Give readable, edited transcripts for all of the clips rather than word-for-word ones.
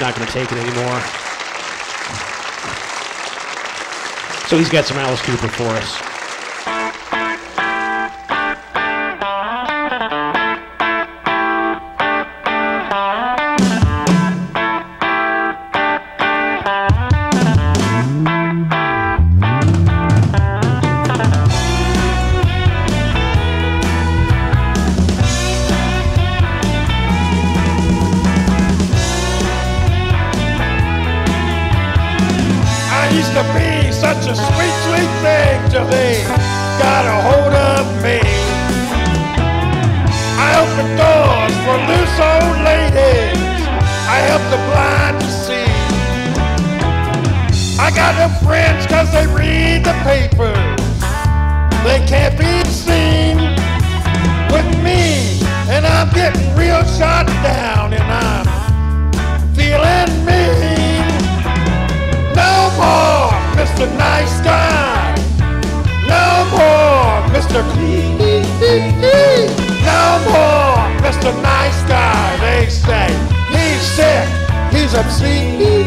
not going to take it anymore. So he's got some Alice Cooper for us. Used to be such a sweet, sweet thing till they got a hold of me. I open doors for loose old ladies. I help the blind to see. I got no friends cause they read the papers. They can't be seen with me. And I'm getting real shot down and I'm feeling mean. No more, Mr. Nice Guy. No more, Mr. Clean. No more, Mr. Nice Guy. They say he's sick, he's obscene.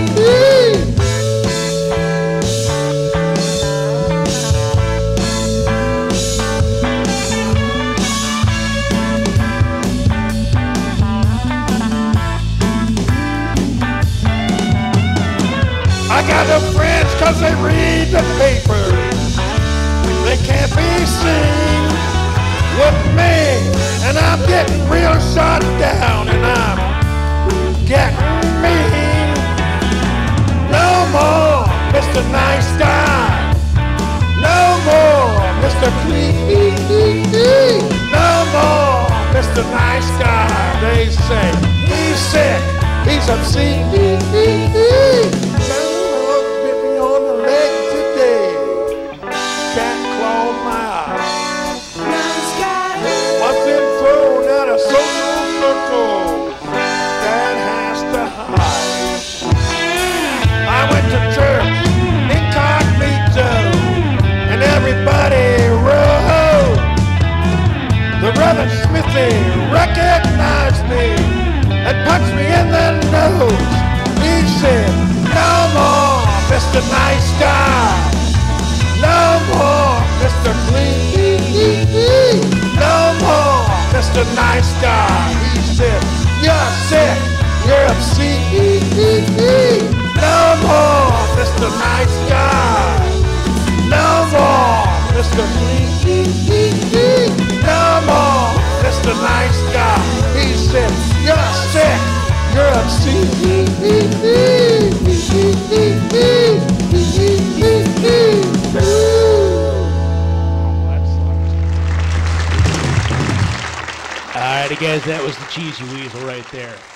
I got no friends cause they read the papers. They can't be seen with me. And I'm getting real shot down and I'm getting mean. No more Mr. Nice Guy. No more Mr. Clean. No more Mr. Nice Guy. They say he's sick, he's obscene. I went to church incognito and everybody rode. The Reverend Smithy recognized me and punched me in the nose. He said, no more Mr. Nice Guy. No more Mr. Clean. No more Mr. Nice Guy. He said, you're sick, you're obscene. No more Mr. Nice Guy. No more Mr. Clean. No more Mr. Nice Guy. He said, you're sick, you're obscene. All right, guys, that was the Cheezy Weasel right there.